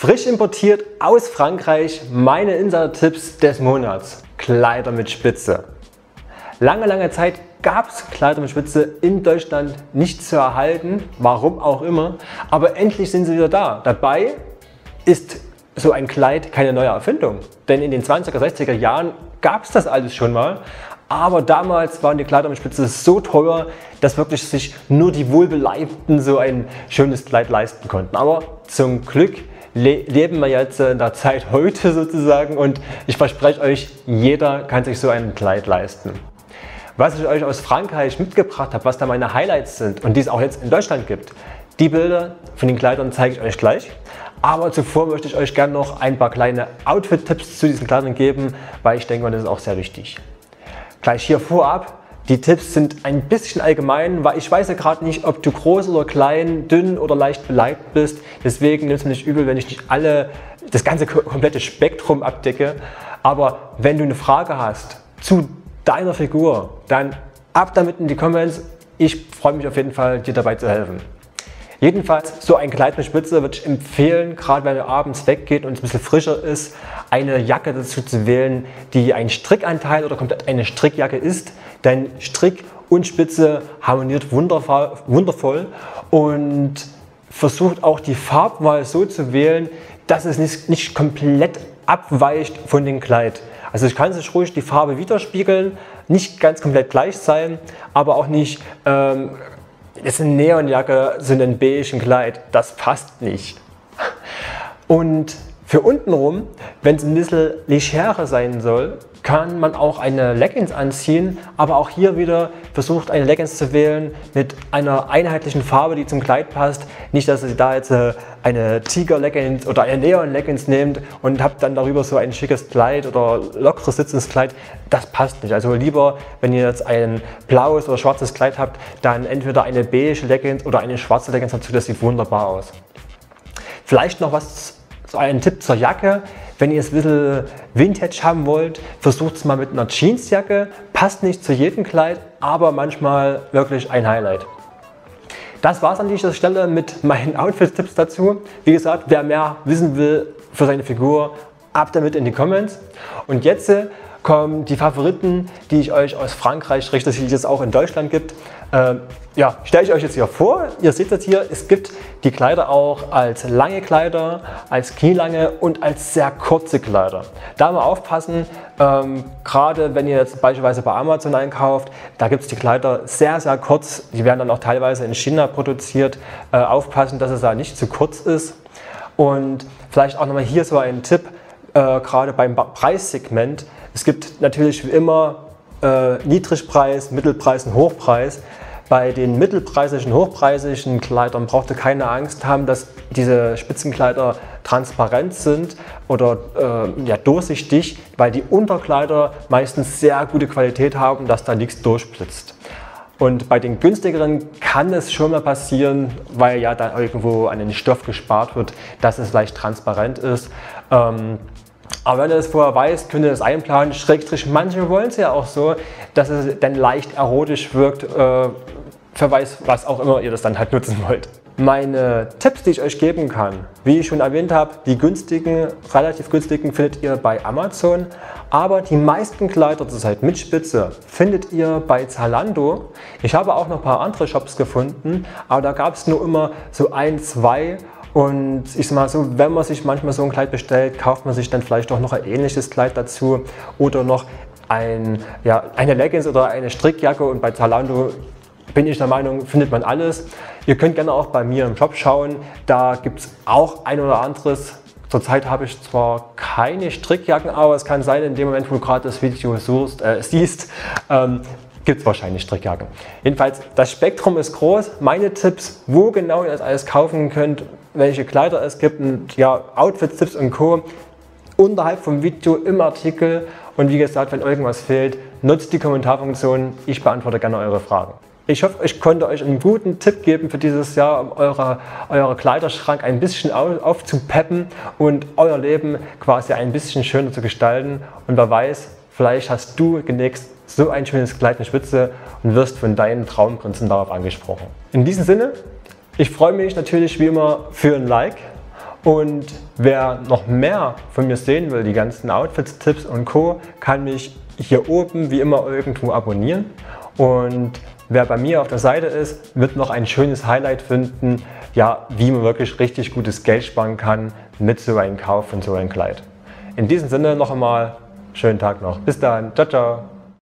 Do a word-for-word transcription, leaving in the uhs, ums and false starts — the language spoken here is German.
Frisch importiert aus Frankreich meine Insider-Tipps des Monats. Kleider mit Spitze. Lange, lange Zeit gab es Kleider mit Spitze in Deutschland nicht zu erhalten, warum auch immer, aber endlich sind sie wieder da. Dabei ist so ein Kleid keine neue Erfindung, denn in den zwanziger, sechziger Jahren gab es das alles schon mal, aber damals waren die Kleider mit Spitze so teuer, dass wirklich sich nur die Wohlbeleibten so ein schönes Kleid leisten konnten. Aber zum Glück le leben wir jetzt in der Zeit heute sozusagen und ich verspreche euch, jeder kann sich so ein Kleid leisten. Was ich euch aus Frankreich mitgebracht habe, was da meine Highlights sind und die es auch jetzt in Deutschland gibt, die Bilder von den Kleidern zeige ich euch gleich. Aber zuvor möchte ich euch gerne noch ein paar kleine Outfit-Tipps zu diesen Kleidern geben, weil ich denke, das ist auch sehr wichtig. Gleich hier vorab, die Tipps sind ein bisschen allgemein, weil ich weiß ja gerade nicht, ob du groß oder klein, dünn oder leicht beleibt bist. Deswegen nimm es mir nicht übel, wenn ich nicht alle, das ganze komplette Spektrum abdecke. Aber wenn du eine Frage hast zu deiner Figur, dann ab damit in die Comments. Ich freue mich auf jeden Fall, dir dabei zu helfen. Jedenfalls, so ein Kleid mit Spitze würde ich empfehlen, gerade wenn ihr abends weggeht und es ein bisschen frischer ist, eine Jacke dazu zu wählen, die ein Strickanteil oder komplett eine Strickjacke ist. Denn Strick und Spitze harmoniert wundervoll und versucht auch die Farbwahl so zu wählen, dass es nicht, nicht komplett abweicht von dem Kleid. Also ich kann sich ruhig die Farbe widerspiegeln, nicht ganz komplett gleich sein, aber auch nicht ähm, jetzt eine Neonjacke, so ein beigen Kleid, das passt nicht. Und für untenrum, wenn es ein bisschen legerer sein soll, kann man auch eine Leggings anziehen, aber auch hier wieder versucht eine Leggings zu wählen mit einer einheitlichen Farbe, die zum Kleid passt. Nicht, dass ihr da jetzt eine Tiger-Leggings oder eine Neon-Leggings nehmt und habt dann darüber so ein schickes Kleid oder lockeres sitzendes Kleid. Das passt nicht. Also lieber, wenn ihr jetzt ein blaues oder schwarzes Kleid habt, dann entweder eine beige Leggings oder eine schwarze Leggings dazu. Das sieht wunderbar aus. Vielleicht noch was, so ein Tipp zur Jacke. Wenn ihr es ein bisschen Vintage haben wollt, versucht es mal mit einer Jeansjacke. Passt nicht zu jedem Kleid, aber manchmal wirklich ein Highlight. Das war es an dieser Stelle mit meinen Outfit-Tipps dazu. Wie gesagt, wer mehr wissen will für seine Figur, ab damit in die Comments. Und jetzt kommen die Favoriten, die ich euch aus Frankreich richte, die es auch in Deutschland gibt. Ähm, ja, stelle ich euch jetzt hier vor. Ihr seht das hier, es gibt die Kleider auch als lange Kleider, als knielange und als sehr kurze Kleider. Da mal aufpassen, ähm, gerade wenn ihr jetzt beispielsweise bei Amazon einkauft, da gibt es die Kleider sehr, sehr kurz. Die werden dann auch teilweise in China produziert. Äh, aufpassen, dass es da nicht zu kurz ist. Und vielleicht auch nochmal hier so ein Tipp, äh, gerade beim Preissegment. Es gibt natürlich wie immer äh, Niedrigpreis, Mittelpreis und Hochpreis. Bei den mittelpreisigen, hochpreisigen Kleidern braucht ihr keine Angst haben, dass diese Spitzenkleider transparent sind oder äh, ja, durchsichtig, weil die Unterkleider meistens sehr gute Qualität haben, dass da nichts durchblitzt. Und bei den günstigeren kann es schon mal passieren, weil ja dann irgendwo an den Stoff gespart wird, dass es leicht transparent ist. Ähm, Aber wenn ihr das vorher weißt, könnt ihr das einplanen. Schrägstrich, manche wollen es ja auch so, dass es dann leicht erotisch wirkt. Äh, für weiß, was auch immer ihr das dann halt nutzen wollt. Meine Tipps, die ich euch geben kann, wie ich schon erwähnt habe, die günstigen, relativ günstigen findet ihr bei Amazon. Aber die meisten Kleider zurzeit mit Spitze findet ihr bei Zalando. Ich habe auch noch ein paar andere Shops gefunden, aber da gab es nur immer so ein, zwei. Und ich sag mal so, wenn man sich manchmal so ein Kleid bestellt, kauft man sich dann vielleicht auch noch ein ähnliches Kleid dazu oder noch ein, ja, eine Leggings oder eine Strickjacke. Und bei Zalando bin ich der Meinung, findet man alles. Ihr könnt gerne auch bei mir im Shop schauen, da gibt es auch ein oder anderes. Zurzeit habe ich zwar keine Strickjacken, aber es kann sein, in dem Moment, wo du gerade das Video suchst, äh, siehst, ähm, gibt es wahrscheinlich Strickjacken. Jedenfalls, das Spektrum ist groß. Meine Tipps, wo genau ihr das alles kaufen könnt, welche Kleider es gibt und ja, Outfit-Tipps und Co. unterhalb vom Video im Artikel. Und wie gesagt, wenn irgendwas fehlt, nutzt die Kommentarfunktion. Ich beantworte gerne eure Fragen. Ich hoffe, ich konnte euch einen guten Tipp geben für dieses Jahr, um eure, eure Kleiderschrank ein bisschen aufzupeppen und euer Leben quasi ein bisschen schöner zu gestalten. Und wer weiß, vielleicht hast du demnächst so ein schönes Kleid mit Spitze und wirst von deinen Traumprinzen darauf angesprochen. In diesem Sinne, ich freue mich natürlich wie immer für ein Like Und wer noch mehr von mir sehen will, die ganzen Outfits, Tipps und Co., kann mich hier oben wie immer irgendwo abonnieren. Und wer bei mir auf der Seite ist, wird noch ein schönes Highlight finden, ja, wie man wirklich richtig gutes Geld sparen kann mit so einem Kauf von so einem Kleid. In diesem Sinne noch einmal schönen Tag noch. Bis dann. Ciao, ciao.